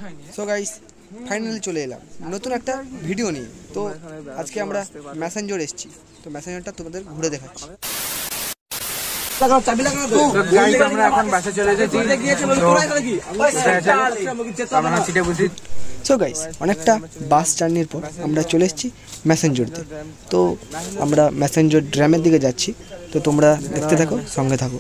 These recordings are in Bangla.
সো গাইস ফাইনালি চলে এলাম নতুন একটা ভিডিও নিয়ে। তো আজকে আমরা মেসেঞ্জর এসেছি, তো মেসেঞ্জরটা তোমাদের ঘুরে দেখাচ্ছি। আমরা এখন বাসে চলে এসেছি। সো গাইস অনেকটা বাস জার্নির পর আমরা চলে এসেছি মেসেঞ্জরতে। তো আমরা মেসেঞ্জর ড্যামের দিকে যাচ্ছি, তো তোমরা দেখতে থাকো, সঙ্গে থাকো।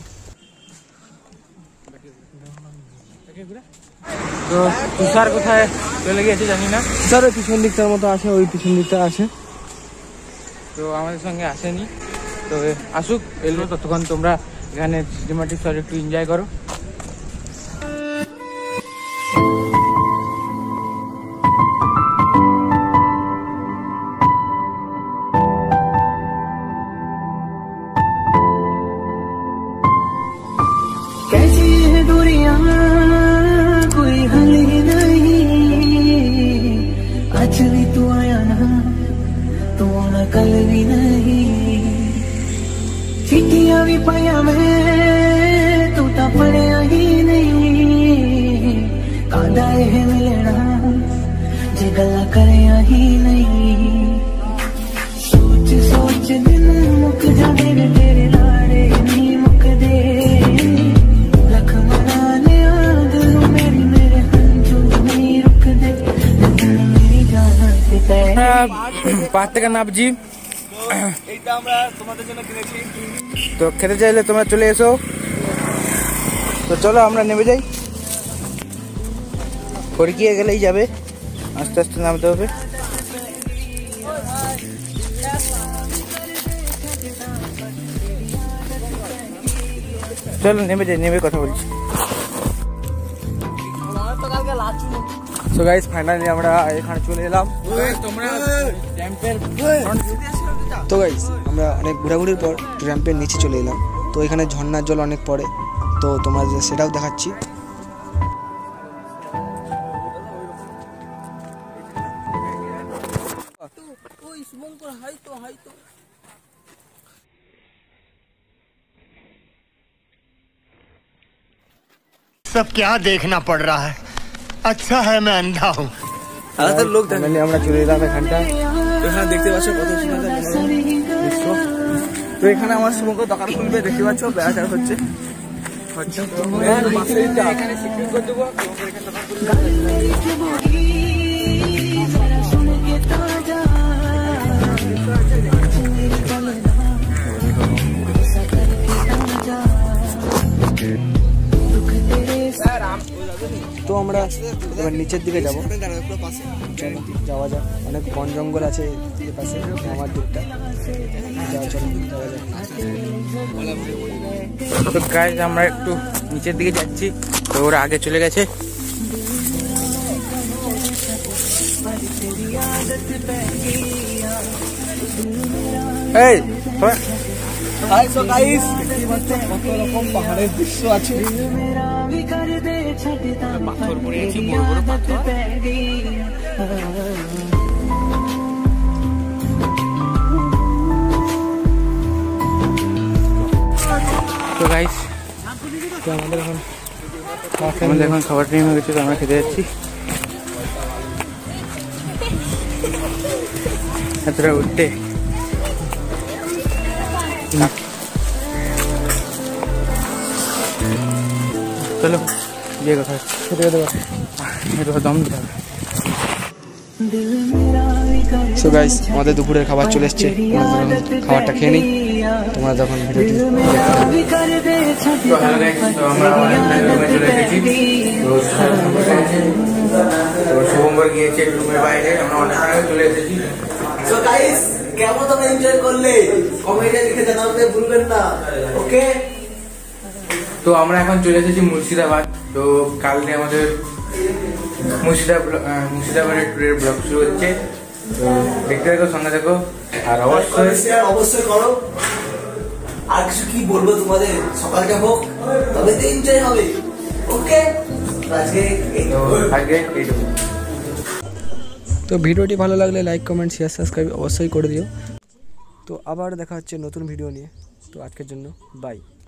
তো তুষার কোথায় চলে গিয়েছে জানি না, স্যার ওই পিছন দিকটার মতো আছে, ওই পিছন দিকটা আছে, তো আমাদের সঙ্গে আসেনি। তো আসুক, এলো ততক্ষণ তোমরা এখানে সিনেমাটিক শট একটু এনজয় করো। कैसी है दूरियां कोई हल ही नहीं, आज भी तू आया ना तू आना कल भी नहीं, चिट्ठियां भी पाया मैं तू तो पढ़िया ही नहीं, कादा है मिलना जे गल्ला करया ही नहीं, सोच सोच दिन मुक जाने तेरे लाड़े नहीं मुक दे, পাহাড় থেকে নামছি, তো খেতে চাইলে তোমরা চলে এসো। তো চলো আমরা নেমে যাই, ফড়কিয়ে গেলেই যাবে, আস্তে আস্তে নামতে হবে। চলো নেমে যাই, নেমে কথা বলছি। সো গাইস ফাইনালি আমরা এখানে চলে এলাম। তো গাইস আমরা অনেক ঘোরাঘুরির পর র্যাম্পের নিচে চলে এলাম। তো এখানে ঝর্ণার জল অনেক পড়ে, তো তোমরা সেটাও দেখাচ্ছি। सब क्या देखना पड़ रहा है, अच्छा है मैं अंधा हूँ। আমরা চলে এলাম এখানটা, এখানে দেখতে পাচ্ছ কত সুন্দর দৃশ্য। তো এখানে আমার শুভঙ্কর দোকান খুলবে, দেখতে পাচ্ছ বেড়াচার হচ্ছে। তো আমরা এবার নিচের দিকে যাবো, যাওয়া যাক। অনেক বন জঙ্গল আছে এর পাশে, আমার দিকটা যাওয়া চলো যাওয়া যাক। তো গাইস আমরা একটু নিচের দিকে যাচ্ছি, তো ওরা আগে চলে গেছে। এই সো গাইস কত রকম পাহাড়ের দৃশ্য আছে, পাথর পড়ে আছে, বড় বড় পাথর। তো গাইস আমাদের এখন খাবার টাইম হয়ে গেছে, তো আমরা খেতে যাচ্ছি। এতটা উঠতে চলো যে কথা খেতে খেতে দম দিতে হবে। সো গাইস আমাদের দুপুরের খাবার চলে এসছে, খাবারটা খেয়ে নিই, তোমরা যখন ভিডিওটি শুভঙ্কর গিয়েছে রুমের বাইরে, আমরা অনেক আগে চলে এসেছি। সো গাইস কেমন তোমরা এনজয় করলে কমেন্টে লিখে জানাতে ভুলবেন না, ওকে। তো আমরা এখন চলে এসেছি মুর্শিদাবাদ। তো কালকে আমাদের মুর্শিদাবাদের ট্যুরের ব্লগ শুরু হচ্ছে, তো দেখতে থাকো, সঙ্গে থাকো, আর অবশ্যই করো। আর কিছু কি বলবো তোমাদের, সকালটা হোক তবে তো এনজয় হবে, ওকে। আজকে এইটুকু। তো ভিডিওটি ভালো লাগলে লাইক কমেন্ট শেয়ার সাবস্ক্রাইব অবশ্যই করে দিও। তো আবার দেখা হচ্ছে নতুন ভিডিও নিয়ে, তো আজকের জন্য বাই।